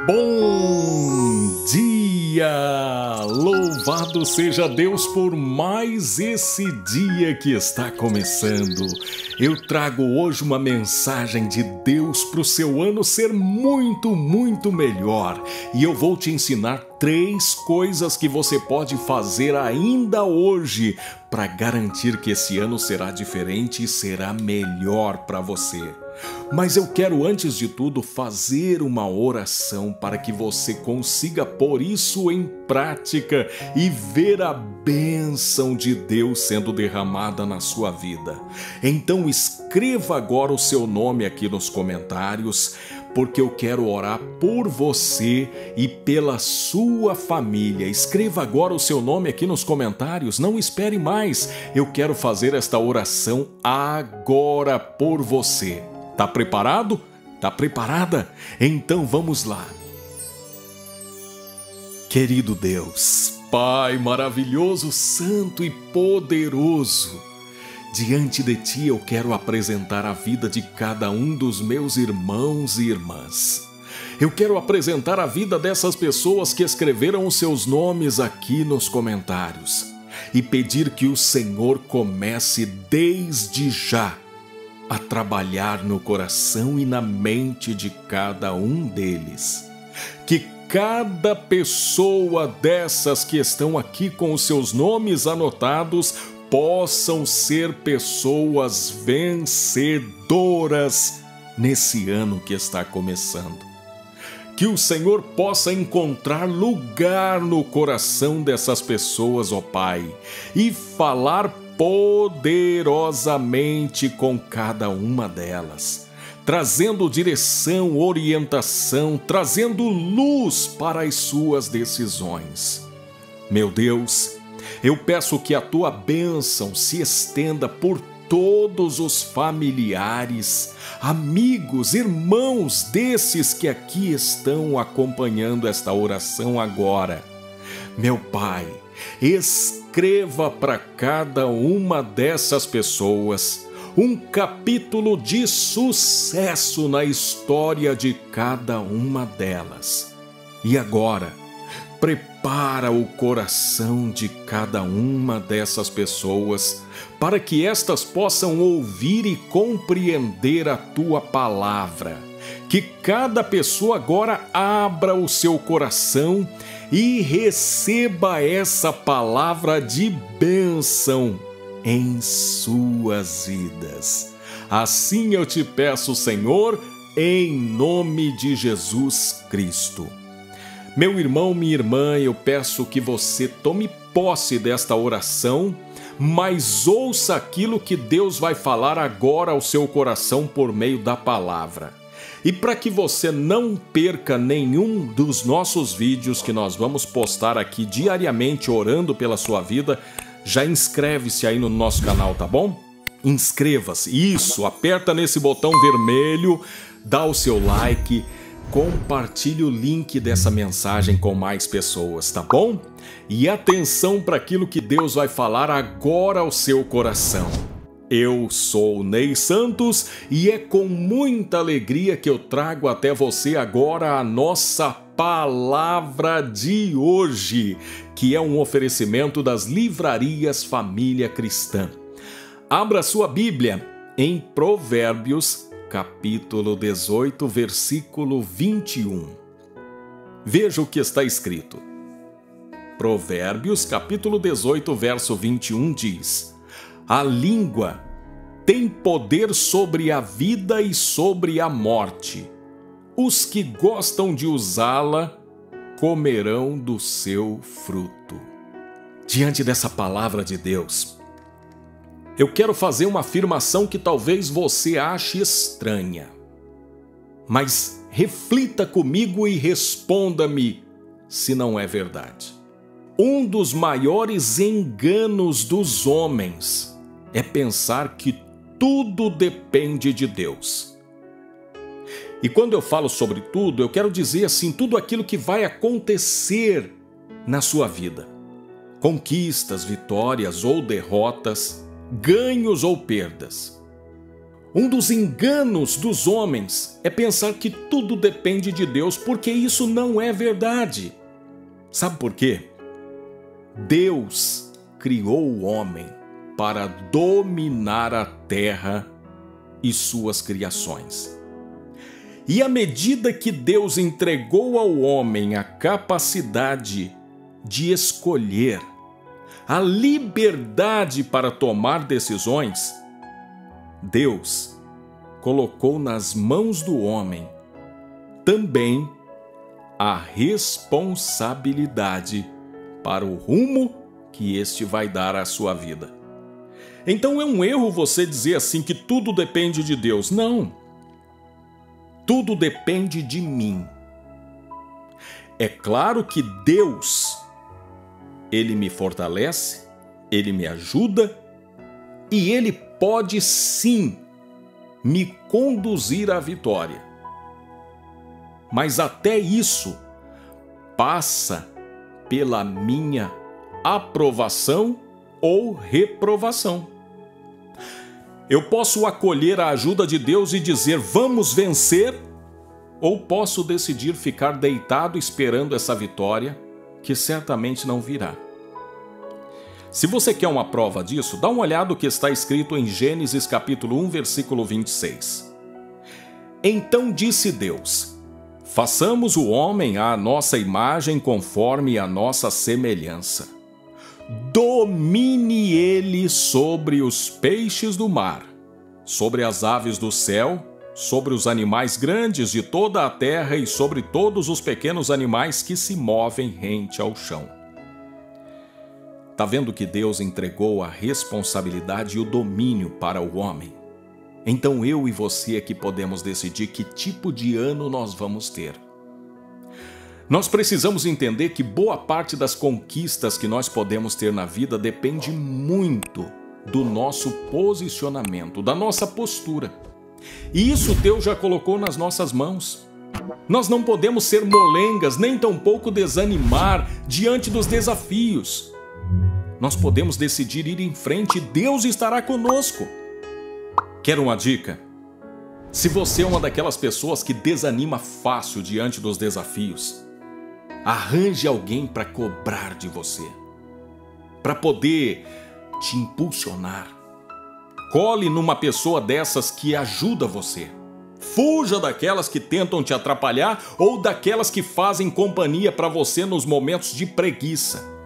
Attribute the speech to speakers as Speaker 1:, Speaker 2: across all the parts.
Speaker 1: Bom dia! Louvado seja Deus por mais esse dia que está começando. Eu trago hoje uma mensagem de Deus para o seu ano ser muito melhor. E eu vou te ensinar 3 coisas que você pode fazer ainda hoje para garantir que esse ano será diferente e será melhor para você. Mas eu quero, antes de tudo, fazer uma oração para que você consiga pôr isso em prática e ver a bênção de Deus sendo derramada na sua vida. Então escreva agora o seu nome aqui nos comentários, porque eu quero orar por você e pela sua família. Escreva agora o seu nome aqui nos comentários, não espere mais. Eu quero fazer esta oração agora por você. Tá preparado? Tá preparada? Então vamos lá. Querido Deus, Pai maravilhoso, santo e poderoso, diante de Ti eu quero apresentar a vida de cada um dos meus irmãos e irmãs. Eu quero apresentar a vida dessas pessoas que escreveram os seus nomes aqui nos comentários e pedir que o Senhor comece desde já a trabalhar no coração e na mente de cada um deles. Que cada pessoa dessas que estão aqui com os seus nomes anotados possam ser pessoas vencedoras nesse ano que está começando. Que o Senhor possa encontrar lugar no coração dessas pessoas, ó Pai, e falar poderosamente com cada uma delas, trazendo direção, orientação, trazendo luz para as suas decisões. Meu Deus, eu peço que a Tua bênção se estenda por todos os familiares, amigos, irmãos desses que aqui estão acompanhando esta oração agora. Meu Pai, escreva para cada uma dessas pessoas um capítulo de sucesso na história de cada uma delas. E agora, prepara o coração de cada uma dessas pessoas para que estas possam ouvir e compreender a Tua palavra. Que cada pessoa agora abra o seu coração e receba essa palavra de bênção em suas vidas. Assim eu te peço, Senhor, em nome de Jesus Cristo. Meu irmão, minha irmã, eu peço que você tome posse desta oração, mas ouça aquilo que Deus vai falar agora ao seu coração por meio da palavra. E para que você não perca nenhum dos nossos vídeos que nós vamos postar aqui diariamente orando pela sua vida, já inscreve-se aí no nosso canal, tá bom? Inscreva-se, isso, aperta nesse botão vermelho, dá o seu like, compartilhe o link dessa mensagem com mais pessoas, tá bom? E atenção para aquilo que Deus vai falar agora ao seu coração. Eu sou Ney Santos e é com muita alegria que eu trago até você agora a nossa palavra de hoje, que é um oferecimento das livrarias Família Cristã. Abra sua Bíblia em Provérbios, capítulo 18, versículo 21. Veja o que está escrito. Provérbios, capítulo 18, verso 21 diz: a língua tem poder sobre a vida e sobre a morte. Os que gostam de usá-la comerão do seu fruto. Diante dessa palavra de Deus, eu quero fazer uma afirmação que talvez você ache estranha. Mas reflita comigo e responda-me se não é verdade. Um dos maiores enganos dos homens é pensar que tudo depende de Deus. E quando eu falo sobre tudo, eu quero dizer assim, tudo aquilo que vai acontecer na sua vida. Conquistas, vitórias ou derrotas, ganhos ou perdas. Um dos enganos dos homens é pensar que tudo depende de Deus, porque isso não é verdade. Sabe por quê? Deus criou o homem para dominar a terra e suas criações. E à medida que Deus entregou ao homem a capacidade de escolher, a liberdade para tomar decisões, Deus colocou nas mãos do homem também a responsabilidade para o rumo que este vai dar à sua vida. Então é um erro você dizer assim que tudo depende de Deus. Não. Tudo depende de mim. É claro que Deus, Ele me fortalece, Ele me ajuda e Ele pode sim me conduzir à vitória. Mas até isso passa pela minha aprovação ou reprovação. Eu posso acolher a ajuda de Deus e dizer vamos vencer, ou posso decidir ficar deitado esperando essa vitória que certamente não virá. Se você quer uma prova disso, dá uma olhada no que está escrito em Gênesis capítulo 1, versículo 26. Então disse Deus: façamos o homem à nossa imagem conforme a nossa semelhança. Domine ele sobre os peixes do mar, sobre as aves do céu, sobre os animais grandes de toda a terra e sobre todos os pequenos animais que se movem rente ao chão. Está vendo que Deus entregou a responsabilidade e o domínio para o homem? Então eu e você é que podemos decidir que tipo de ano nós vamos ter. Nós precisamos entender que boa parte das conquistas que nós podemos ter na vida depende muito do nosso posicionamento, da nossa postura. E isso Deus já colocou nas nossas mãos. Nós não podemos ser molengas, nem tampouco desanimar diante dos desafios. Nós podemos decidir ir em frente e Deus estará conosco. Quer uma dica? Se você é uma daquelas pessoas que desanima fácil diante dos desafios, arranje alguém para cobrar de você, para poder te impulsionar. Cole numa pessoa dessas que ajuda você. Fuja daquelas que tentam te atrapalhar ou daquelas que fazem companhia para você nos momentos de preguiça.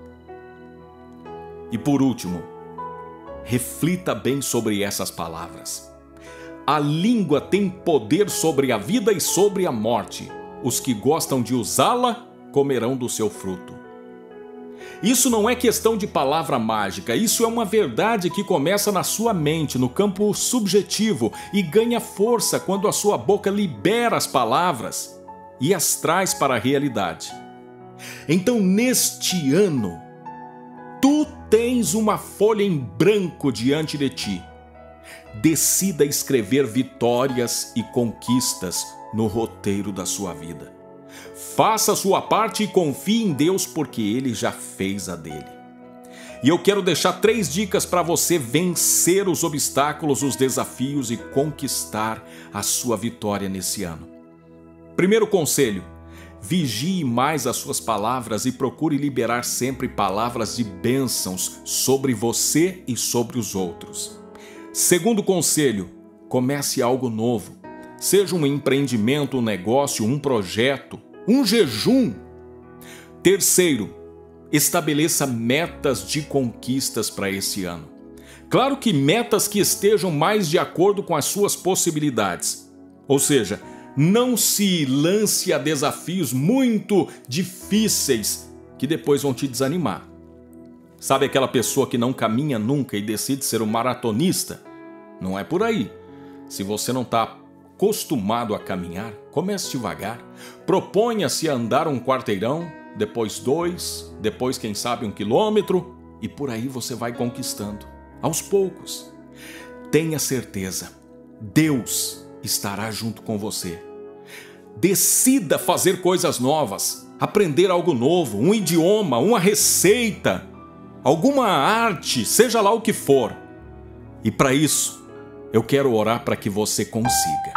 Speaker 1: E por último, reflita bem sobre essas palavras. A língua tem poder sobre a vida e sobre a morte. Os que gostam de usá-la comerão do seu fruto. Isso não é questão de palavra mágica, isso é uma verdade que começa na sua mente, no campo subjetivo, e ganha força quando a sua boca libera as palavras e as traz para a realidade. Então, neste ano, tu tens uma folha em branco diante de ti. Decida escrever vitórias e conquistas no roteiro da sua vida. Faça a sua parte e confie em Deus, porque Ele já fez a dele. E eu quero deixar 3 dicas para você vencer os obstáculos, os desafios e conquistar a sua vitória nesse ano. Primeiro conselho: vigie mais as suas palavras e procure liberar sempre palavras de bênçãos sobre você e sobre os outros. Segundo conselho: comece algo novo. Seja um empreendimento, um negócio, um projeto, um jejum. Terceiro, estabeleça metas de conquistas para esse ano. Claro que metas que estejam mais de acordo com as suas possibilidades. Ou seja, não se lance a desafios muito difíceis que depois vão te desanimar. Sabe aquela pessoa que não caminha nunca e decide ser um maratonista? Não é por aí. Se você não está acostumado a caminhar, comece devagar. Proponha-se a andar um quarteirão, depois 2, depois quem sabe 1 quilômetro, e por aí você vai conquistando, aos poucos. Tenha certeza, Deus estará junto com você. Decida fazer coisas novas, aprender algo novo, um idioma, uma receita, alguma arte, seja lá o que for. E para isso, Eu quero orar para que você consiga.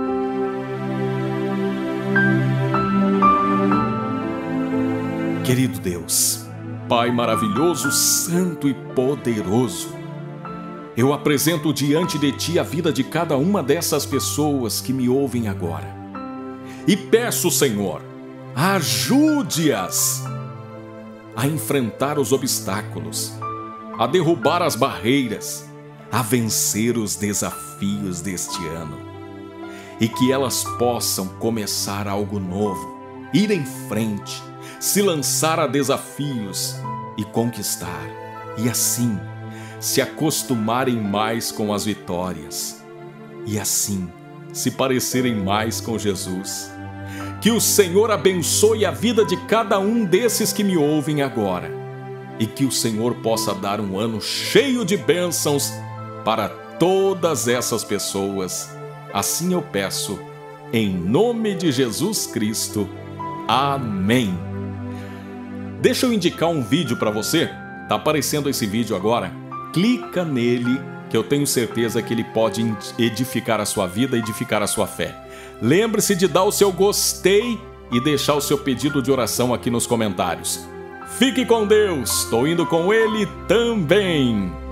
Speaker 1: Querido Deus, Pai maravilhoso, santo e poderoso, eu apresento diante de Ti a vida de cada uma dessas pessoas que me ouvem agora. E peço, Senhor, ajude-as a enfrentar os obstáculos, a derrubar as barreiras, a vencer os desafios deste ano. E que elas possam começar algo novo, ir em frente, se lançar a desafios e conquistar. E assim, se acostumarem mais com as vitórias. E assim, se parecerem mais com Jesus. Que o Senhor abençoe a vida de cada um desses que me ouvem agora. E que o Senhor possa dar um ano cheio de bênçãos para todas essas pessoas. Assim eu peço, em nome de Jesus Cristo. Amém. Deixa eu indicar um vídeo para você. Tá aparecendo esse vídeo agora? Clica nele, que eu tenho certeza que ele pode edificar a sua vida, edificar a sua fé. Lembre-se de dar o seu gostei e deixar o seu pedido de oração aqui nos comentários. Fique com Deus, estou indo com Ele também.